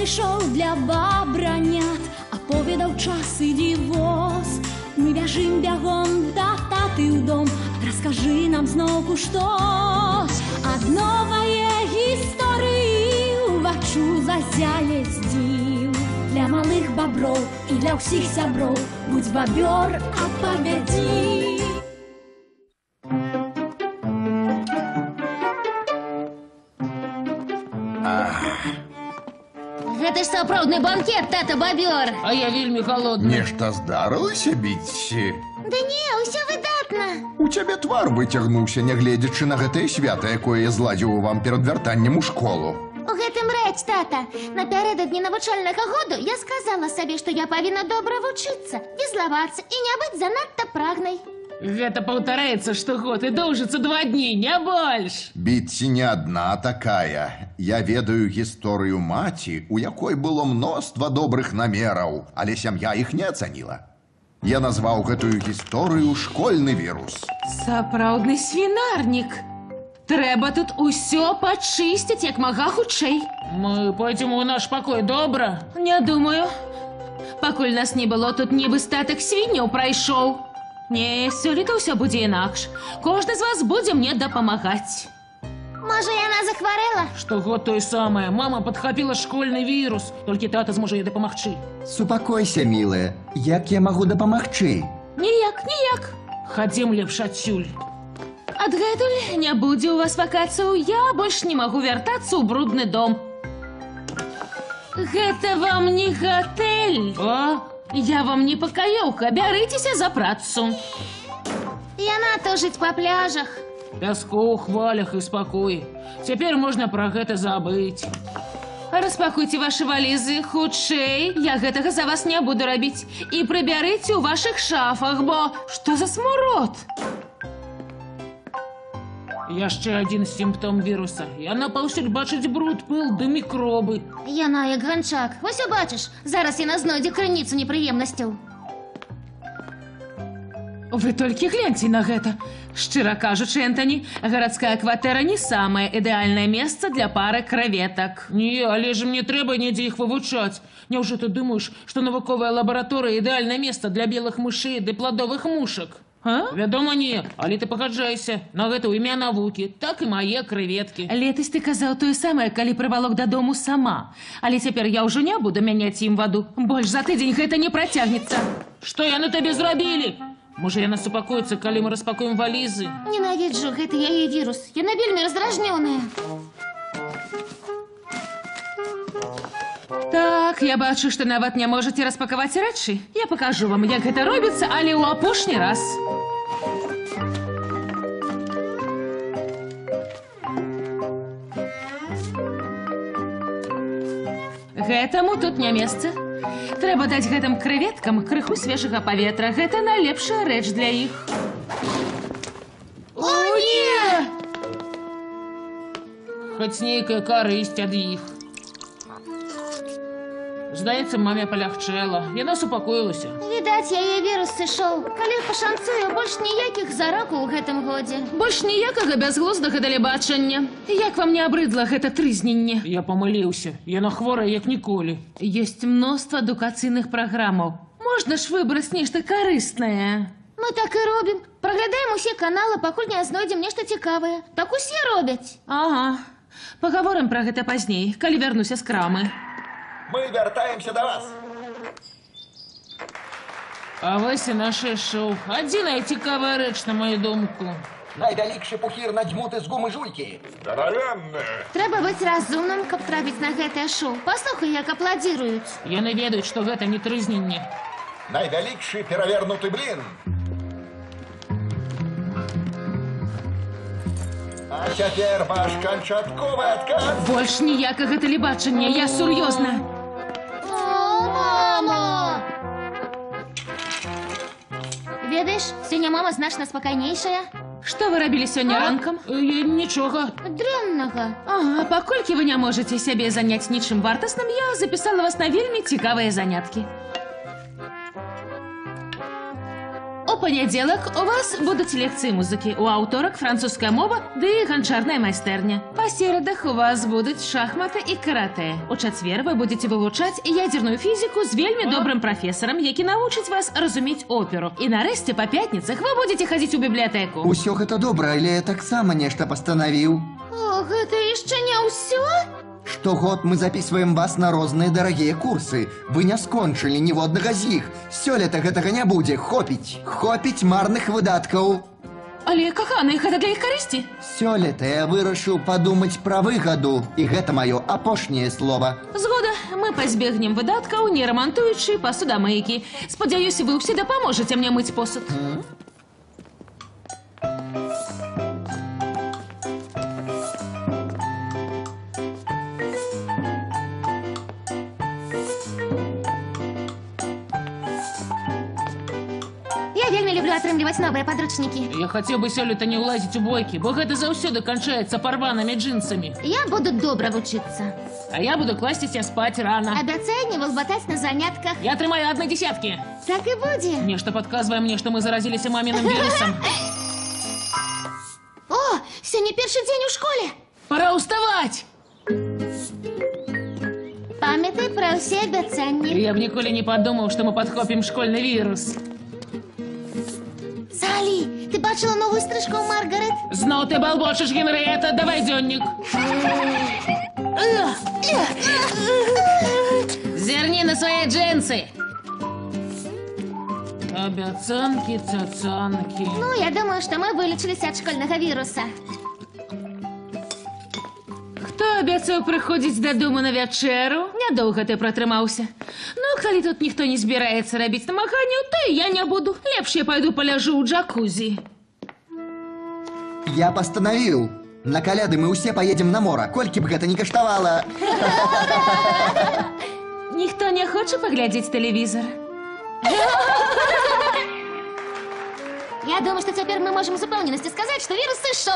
Спецыяльны шоу для бабранят аповедаў час ідзі воз. Мы бяжым бягом да таты ў дом, раскажы нам зноўку штось. Ад новае гісторыі уваччу зазяе здзіў. Для малых баброў і для ўсіх сяброў будзь бабёр, апавядзі. Гэта ж сапраўдны банкет, тата бабёр. А я вельмі голодны. Нешта здарылася, Біцці? Да не, усё выдатна. У цябе твар выцягнуўся, нягледзячы на гэтае свята, якое я зладзіў вам перад вяртаннем у школу. У гэтым рэч, тата. Напярэдадні навучальнага году я сказала сабе, што я павінна добра вучыцца, не злавацца і не быць занадта прагнай. Гэта паўтараецца штогод і доўжыцца 2 дні, не больш. Біцці не адна такая. Я ведаю гісторыю маці, у якой было мноства добрых намераў, але сям'я іх не ацаніла. Я назваў гэтую гісторыю школьны вірус. Сапраўдны свінарнік. Трэба тут усё пачысціць як мага хутчэй. Мы пойдзем у наш пакой, добра? Не думаю. Пакуль нас не было, тут нібы статак свінняў прайшоў. Не, сёлета ўсё будзе інакш. Кожны з вас будзе мне дапамагаць. Можа, яна захварэла? Штогод тое самае. Мама падхапіла школьны вірус, толькі тата зможа ёй дапамагчы. Супакойся, мілая. Як я магу дапамагчы? Ніяк, ніяк. Хадзім лепш адсюль. Адгэтуль не будзе ў вас вакацыяў, я больш не магу вяртацца ў брудны дом. Гэта вам не гатэль. А? Я вам не пакаёўка, бярыцеся за працу. Яна тужыць па пляжах. Пяску, хвалях і спакой. Цяпер можна пра гэта забыць. Распакуйце вашы валізы хутчэй, я гэтага за вас не буду рабіць. І прыбярыце ў вашых шафах, бо што за смурод? Яшчэ адзін сімптом віруса. Яна паўсюль бачыць бруд, пыл ды мікробы. Яна як ганчак. Вось убачыш, зараз яна знойдзе крыніцу непрыемнасцяў. Вы толькі гляньце на гэта. Шчыра кажучы, Энтані, гарадская кватэра не самае ідэальнае месца для пары крэветак. Не, але ж мне трэба недзе іх вывучаць. Няўжо ты думаеш, што навуковая лабараторыя ідэальнае месца для белых мышэй ды пладовых мушак? А? Вядома, не, але ты пагаджайся. На гэта ў імя навукі, так і мае крэветкі. Летась ты казаў тое самае, калі прывалок дадому сама. Але цяпер я ўжо не буду мяняць ім ваду. Больш за тыдзень гэта не працягнецца. Што яны табе зрабілі? Можа, яна супакоіцца, калі мы распакуем валізы? Ненавіджу гэты яе вірус. Яна вельмі раздражнёная. Так, я бачу, што нават не можаце распакаваць рэчы. Я пакажу вам, як гэта робіцца, але ў апошні раз. Гэтаму тут не месца. Трэба даць гэтым крэветкам крыху свежага паветра. Гэта найлепшая рэч для іх. О, не! Хоць нейкая карысць ад іх. Здаецца, маме палягчэла. Яна супакоілася. Відаць, яе вірус сышоў. Калі пашанцуе, больш ніякіх зарокаў у гэтым годзе. Больш ніякага бязглуздага тэлебачання. Як вам не абрыдла гэта трызненне? Я памыліўся. Яна хворая, як ніколі. Ёсць мноства адукацыйных праграмаў. Можна ж выбраць нешта карыснае. Мы так і робім. Праглядаем усе каналы, пакуль не знойдзем нешта цікавае. Так усе робяць. Ага. Пагаворым пра гэта пазней, калі вярнуся з крамы. Мы вяртаемся да вас. А вось і наше шоу. Адзіная цікавая рэч, на мою думку. Найвялікшы пухір надзьмуты з гумы жуйкі. Здаравенны. Трэба быць разумным, каб трапіць на гэтае шоу. Паслухай, як апладзіруюць. Яны ведаюць, што гэта не трызненне. Найвялікшы перавернуты блін. А цяпер ваш канчатковы адказ. Больш ніякага тэлебачання, я сур'ёзна. О, мама! Ведаеш, сёння мама значна спакайнейшая. Што вы рабілі сёння ранкам? Нічога. Дрэннага. Ага, паколькі вы не можаце сябе заняць нічым вартасным, я запісала вас на вельмі цікавыя заняткі. У панядзелак у вас будуць лекцыі музыкі, у аўторак французская мова ды ганчарная майстэрня. Па серадах у вас будуць шахматы і каратэ. У чацвер вы будзеце вывучаць ядзерную фізіку з вельмі добрым прафесарам, які навучыць вас разумець оперу. І нарэшце па пятніцах вы будзеце хадзіць у бібліятэку. Усё гэта добра, але я таксама нешта пастанавіў. О, гэта яшчэ не ўсё? Штогод мы записываем вас на розныя дарагія курсы. Вы не скончылі ніводнага з іх. Сёлета гэтага не будзе. Хопіць марных выдаткаў. Але, каханы, гэта для іх карысці. Сёлета я вырашыў падумаць пра выгаду. І гэта маё апошняе слова. Згода, мы пазбегнем выдаткаў, не рамантуючы пасудамыйкі. Спадзяюся, вы ўсе дапаможаце мне мыць посуд. Я вельмі люблю атрымліваць новыя падручнікі. Я хацеў бы сёлета не ўлазіць у бойкі, бо гэта заўсёды канчаецца парванымі джинсамі. Я буду добра вучыцца. А я буду класціся спаць рана. Абяцаю не вылбатаць на занятках. Я трымаю 1/10. Так і будзе. Нешта падказвае мне, што мы заразіліся маміным вірусам. О, сёння першы дзень у школе. Пора ўставаць! Памятай пра ўсе абяцанні. Я б ніколі не падумаў, што мы падхопім школьны вірус. Салі, ты бачыла новую стрижку ў Маргарет? Зноў ты балбочыш, Генрыета, давай дзённік. Зерні на свае джинсы. Абяцанкі, цацанкі. Ну, я думаю, што мы вылечыліся ад школьнага віруса. Хто абяцаў прыходзіць дадому на вячэру? Нядоўга ты пратрымаўся. Ну, калі тут ніхто не збіраецца рабіць намаганняў, то і я не буду. Лепш я пайду паляжу ў джакузі. Я пастанавіў. На каляды мы ўсе паедзем на мора, колькі б гэта не каштавала. Ніхто не хоча паглядзець тэлевізор? Я думаю, што цяпер мы можам з упэўненасцю сказаць, што вірус сышоў.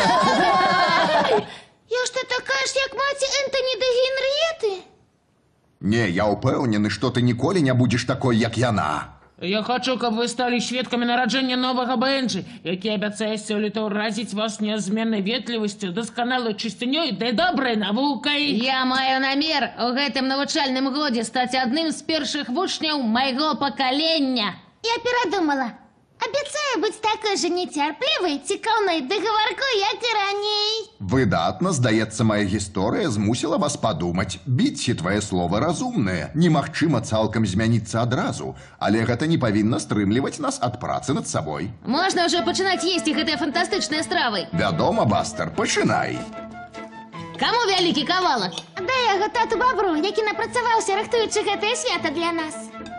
Я што такая ж, як маці Энтані да Генрыеты? Не, я ўпэўнены, што ты ніколі не будзеш такой, як яна. Я хачу, каб вы сталі сведкамі нараджэння новага Бэнджы, які абяцае сёлета ўразіць вас нязменнай ветлівасцю, дасканалай чысцінёй ды добрай навукай. Я маю намер у гэтым навучальным годзе стаць адным з першых вучняў майго пакалення. Я перадумала. Абяцаю быць такой же нецярплівай, цікаўнай ды гаваркой, як і раней. Выдатна, здаецца, моя гісторыя змусіла вас падумаць. Біці твае словы разумныя. Немагчыма цалкам змяніцца адразу, але гэта не павінна стрымліваць нас ад працы над сабой. Можна ўжо пачынаць есці гэтыя фантастычныя стравы. Вядома, Бастер, пачынай. Каму вялікі кавалак? Дай яго тату бабру, які напрацаваўся, рыхтуючы гэтае свята для нас.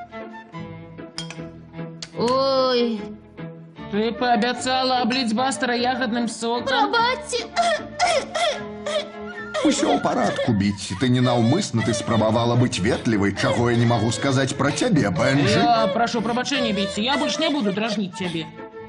Ой, Ты паабяцала абліць Бастера ягадным сокам. Прабачце. Усё ў парадку, Біці. Ты ненаўмысна, ты спрабавала быць ветлівай, чаго я не магу сказаць пра цябе, Бэнджы. Я прашу прабачэння, Біці, я больш не буду дражніць цябе.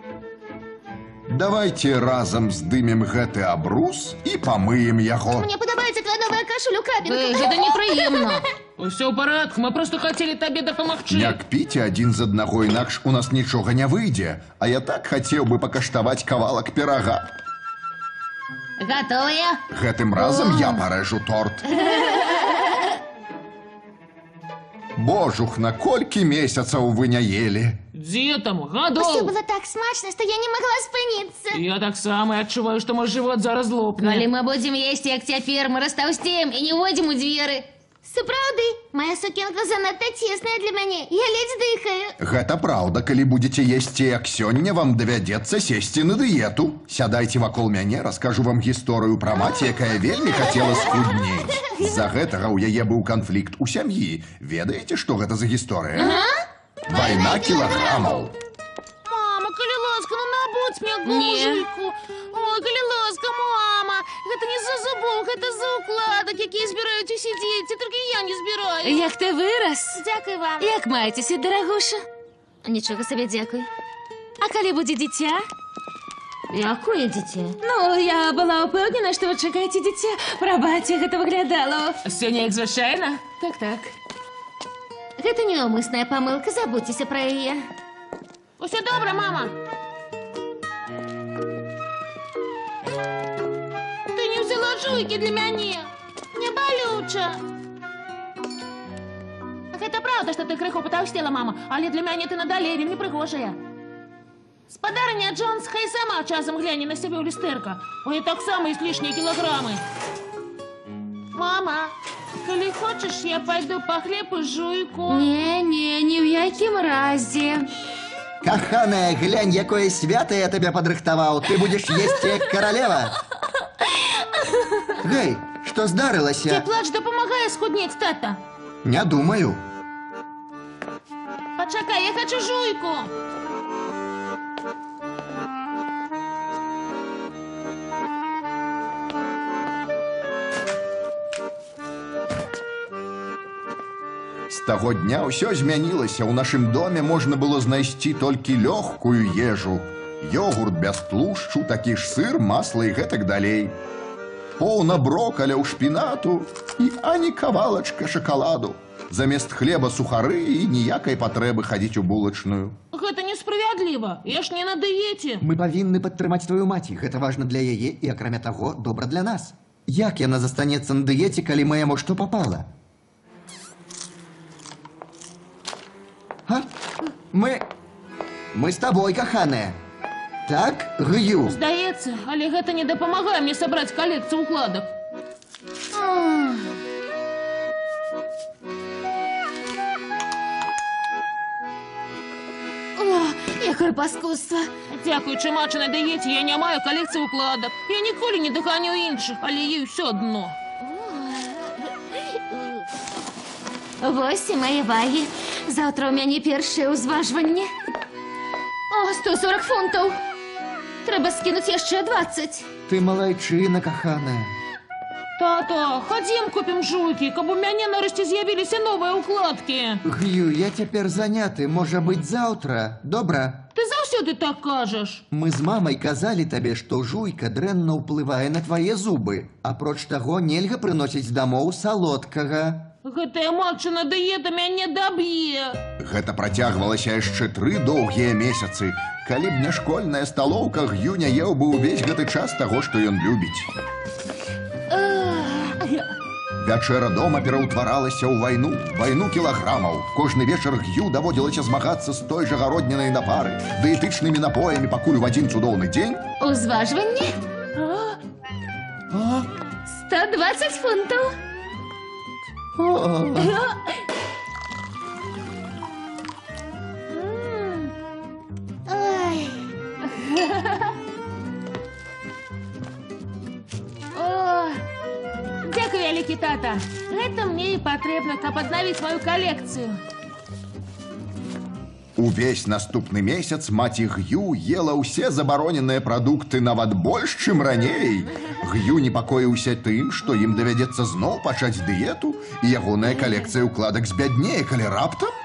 Давайте разам здымем гэты абрус і памыем яго. Мне падабаецца твоя новая кашулю, вы, крабінка. гэта непрыемна. Усё ў парадку, мы проста хацелі табе дапамагчы. Не кпіце адзін з аднаго, інакш у нас нічога не выйдзе. А я так хацеў бы пакаштаваць кавалак пірага. Гатовыя? Гэтым разам я парэжу торт. Божух, на колькі месяцаў вы не елі? Дзе там, Усё гадоў? было так смачна, што я не магла спыніцца. Я таксама адчуваю, што мой жывот зараз лопне. Калі мы будзем есці, як цяпер, мы растаўсцеем і не войдзем у дзверы. Сапраўды, моя сукенка занадта цесная для мяне. Я ледзь дыхаю. Гэта праўда, калі будзеце есці як сёння, вам давядзецца сесці на дыету. Сядайце вакол мяне, раскажу вам гісторыю пра маці, якая вельмі хацела схуднець. З-за гэтага ў яе быў канфлікт у сям'і. Ведаеце, што гэта за гісторыя? Вайна кілаграмаў. Мама, калі ласка, ну набудзь мне гужельку. Ой, калі ласка, мама. Гэта не з-за зубоў, гэта з-за укладак, якія збіраюць усе дзеці, толькі я не збіраю. Як ты вырас? Дзякуй вам. Як маецеся, дарагуша? Нічога сабе дзякуй. А калі будзе дзіця? Якое дзіця? Ну, я была ўпэўнена, што вы чакаеце дзіця. Прабачце, гэта выглядала. Сёння як звычайна? Так. Гэта неўмысная памылка, забудзьцеся пра яе. Усё добра, мама? Ты не взяла жуйкі для мяне. Мне балюча. Гэта правда, што ты крыху патаўсцела, мама, але для мяне ты надалей вельмі прыгожая. Спадарня Джонс хай сама часам гляне на сябе ў люстэрка. У яе таксама ёсць лішнія кілаграмы. Мама, калі хочаш, я пайду па хлеб і жуйку. Не, ні ў якім разе. Каханая, глянь, якое свята я тебе падрыхтаваў. Ты будешь есть як каралева. Гэй, што здарылася? Ці плач дапамагае схуднець, тата? Не думаю. Пачакай, я хочу жуйку. З таго дня ўсё змянілася. У нашым доме можна было знайсці толькі лёгкую ежу. Йогурт без тлушчу, такі ж сыр, масла і гэтак далей. Поўна брокаля ў шпінату і ані кавалачка шакаладу. Замест хлеба сухары і ніякай патрэбы хадзіць у булачную. Гэта несправядліва. Я ж не на дыеце. Мы павінны падтрымаць твою маці. Гэта важна для яе і, акрамя таго, добра для нас. Як яна застанецца на дыеце, калі мы яму што папала? А? Мы з табой, каханая. Так, Гю? Здаецца, але гэта не дапамагае мне сабраць калекцыю укладак. Якое паскудства. Дзякуючы мачы на дыеце я не маю калекцыі укладак. Я ніколі не доганю іншых, але ёй усё адно. Вось і мае вагі. Заўтра ў мяне першае ўзважванне. О, 140 фунтаў. Трэба скінуць яшчэ 20. Ты малайчына, каханая. Тата, хадзім купім жуйкі, каб у мяне нарэшце з'явіліся новыя укладкі. Гю, я цяпер заняты. Можа быць, заўтра. Добра? Ты заўсёды так кажаш. Мы з мамай казалі табе, што жуйка дрэнна ўплывае на твае зубы. Апроч таго, нельга прыносіць дамоў салодкага. Гэтая матчына дыета мяне даб'е. Гэта працягвалася яшчэ 3 доўгія месяцы. Калі б не школьная сталоўка, Гю не еў бы ўвесь гэты час таго, што ён любіць. Вячэра дома пераўтваралася ў вайну кілаграмаў. Кожны вечар Гю даводзілася змагацца з той жа гароднінай напары, дыетычнымі напоямі, пакуль у адзін цудоўны дзень. Узважванне? 120 фунтаў. Ой, Дзякуй, вялікі тата. Гэта мне і патрэбна, каб аднавіць маю калекцыю. Увесь наступны месяц маці Гю ела ўсе забароненыя прадукты нават больш, чым раней. Гю непакоіўся тым, што ім давядзецца зноў пачаць дыету, і ягоная калекцыя ўкладак збяднее, калі раптам.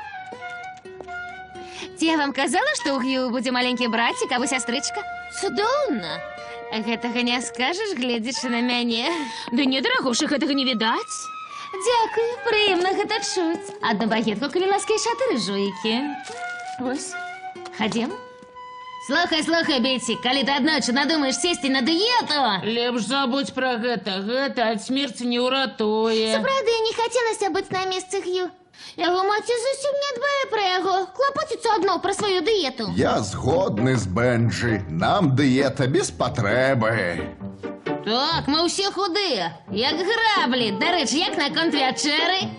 Ці я вам казала, што ў Гю будзе маленькі брацік або сястрычка? цудоўна. Гэтага не скажаш, гледзячы на мяне. Ды не, дарагоша, гэтага не відаць. Дзякуй, прыемна гэта чуць. Адну багетку, калі ласка, і 4 жуйкі. Вось, хадзім. Слухай, Бетси, калі ты аднойчы надумаеш сесці на дыету... Лепш забудь пра гэта. Гэта ад смерці не ўратуе. Сапраўды, не хацелася быць на месцы Гю. Яго маці зусім не дбае пра яго. Клапоціцца адно пра сваю дыету. Я згодны з Бенджи. Нам дыета без патрэбы. Так, мы ўсе худыя, як граблі. Дарэчы, як наконт вячэры?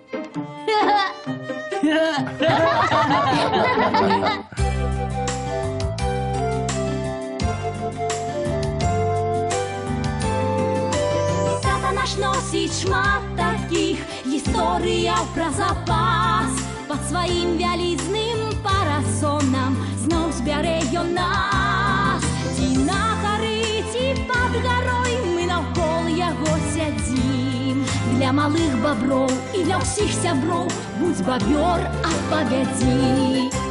Наш носіць шмат такіх гісторыяў пра запас. Пад сваім вялізным парасонам зноў збярэ ён нас. Ці на гары, ці пад гарой мы наўкол яго сядзім. Для малых баброў і для ўсіх сяброў будзь бабёр, апавядзі.